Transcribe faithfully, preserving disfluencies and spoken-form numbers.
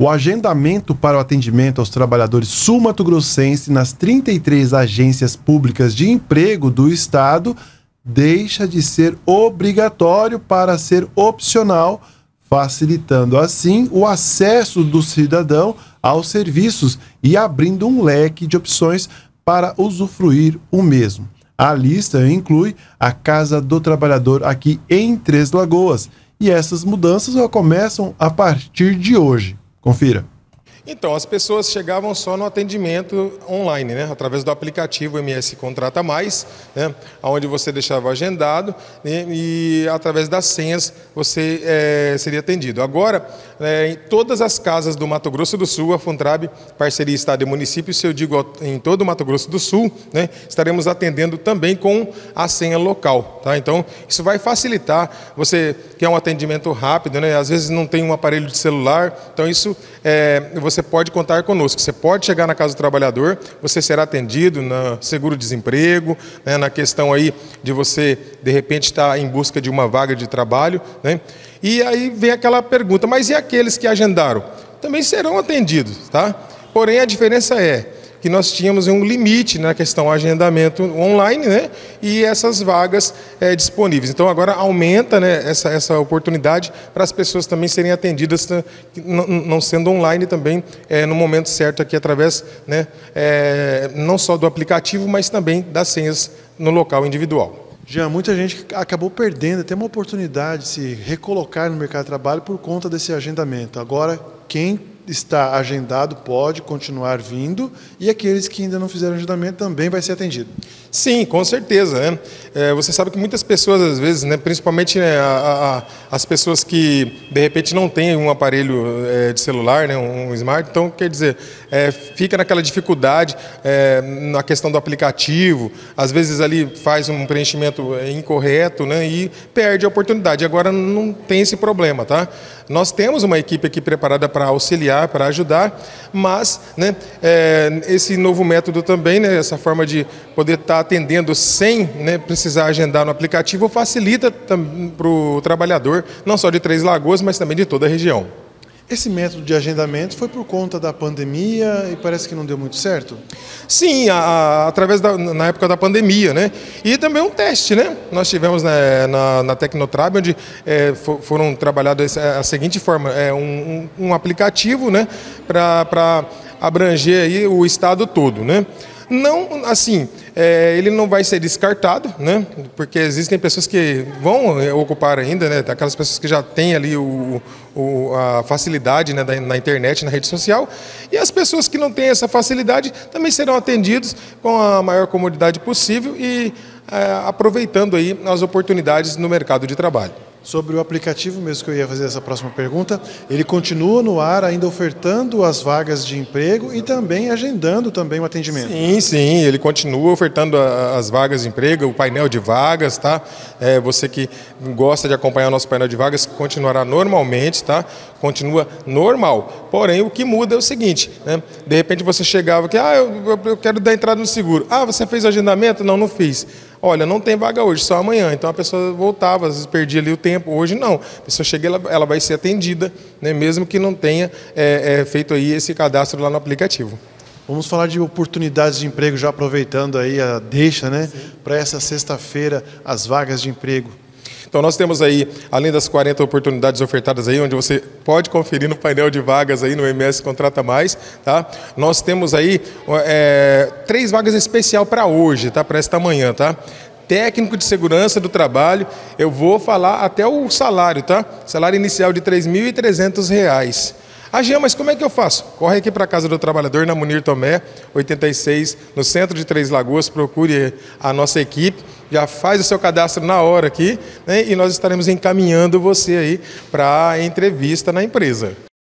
O agendamento para o atendimento aos trabalhadores sul-mato-grossenses nas trinta e três agências públicas de emprego do Estado deixa de ser obrigatório para ser opcional, facilitando assim o acesso do cidadão aos serviços e abrindo um leque de opções para usufruir o mesmo. A lista inclui a Casa do Trabalhador aqui em Três Lagoas e essas mudanças já começam a partir de hoje. Confira. Então, as pessoas chegavam só no atendimento online, né? Através do aplicativo M S Contrata Mais, né? Onde você deixava agendado, né? E através das senhas você é, seria atendido. Agora, é, em todas as casas do Mato Grosso do Sul, a Funtrab, parceria Estado e Município, se eu digo em todo o Mato Grosso do Sul, né? Estaremos atendendo também com a senha local, tá? Então, isso vai facilitar. Você quer um atendimento rápido, né? Às vezes não tem um aparelho de celular, então isso é, você Você pode contar conosco, você pode chegar na Casa do Trabalhador, você será atendido no seguro-desemprego, né, na questão aí de você, de repente, estar em busca de uma vaga de trabalho, né? E aí vem aquela pergunta, mas e aqueles que agendaram? Também serão atendidos, tá? Porém, a diferença é que nós tínhamos um limite na questão agendamento online, né? E essas vagas é, disponíveis. Então, agora aumenta, né, essa, essa oportunidade para as pessoas também serem atendidas, não, não sendo online também, é, no momento certo aqui, através, né, é, não só do aplicativo, mas também das senhas no local individual. Jean, muita gente acabou perdendo até uma oportunidade de se recolocar no mercado de trabalho por conta desse agendamento. Agora, quem está agendado pode continuar vindo e aqueles que ainda não fizeram agendamento também vai ser atendido. Sim, com certeza, né? É, você sabe que muitas pessoas, às vezes, né, principalmente, né, a, a, as pessoas que, de repente, não têm um aparelho é, de celular, né, um smart, então, quer dizer, é, fica naquela dificuldade é, na questão do aplicativo, às vezes ali faz um preenchimento incorreto, né, e perde a oportunidade. Agora não tem esse problema, tá? Nós temos uma equipe aqui preparada para auxiliar, para ajudar, mas, né, é, esse novo método também, né, essa forma de poder estar atendendo sem, né, precisar agendar no aplicativo, facilita para o trabalhador, não só de Três Lagoas, mas também de toda a região. Esse método de agendamento foi por conta da pandemia e parece que não deu muito certo? Sim, a, a, através da, na época da pandemia, né? E também um teste, né? Nós tivemos, né, na, na Tecnotrab, onde é, for, foram trabalhados a seguinte forma, é um, um, um aplicativo, né, para abranger aí o estado todo, né? Não, assim, é, ele não vai ser descartado, né? Porque existem pessoas que vão ocupar ainda, né? Aquelas pessoas que já têm ali o, o, a facilidade, né, da, na internet, na rede social, e as pessoas que não têm essa facilidade também serão atendidos com a maior comodidade possível e é, aproveitando aí as oportunidades no mercado de trabalho. Sobre o aplicativo mesmo que eu ia fazer essa próxima pergunta, ele continua no ar ainda ofertando as vagas de emprego e também agendando também o atendimento? Sim, sim, ele continua ofertando a, as vagas de emprego, o painel de vagas, tá? É, você que gosta de acompanhar o nosso painel de vagas continuará normalmente, tá? Continua normal. Porém, o que muda é o seguinte, né? De repente você chegava aqui, ah, eu, eu quero dar entrada no seguro. Ah, você fez o agendamento? Não, não fiz. Olha, não tem vaga hoje, só amanhã. Então a pessoa voltava, às vezes perdia ali o tempo. Hoje não. A pessoa chega, ela, ela vai ser atendida, né, mesmo que não tenha é, é, feito aí esse cadastro lá no aplicativo. Vamos falar de oportunidades de emprego, já aproveitando aí a deixa, né, para essa sexta-feira, as vagas de emprego. Então nós temos aí, além das quarenta oportunidades ofertadas aí, onde você pode conferir no painel de vagas aí no M S Contrata Mais, tá? Nós temos aí é, três vagas especial para hoje, tá? Para esta manhã, tá? Técnico de segurança do trabalho, eu vou falar até o salário, tá? Salário inicial de três mil e trezentos reais. Ah, Jean, mas como é que eu faço? Corre aqui para a Casa do Trabalhador, na Munir Tomé, oitenta e seis, no centro de Três Lagoas, procure a nossa equipe, já faz o seu cadastro na hora aqui, né, e nós estaremos encaminhando você aí para a entrevista na empresa.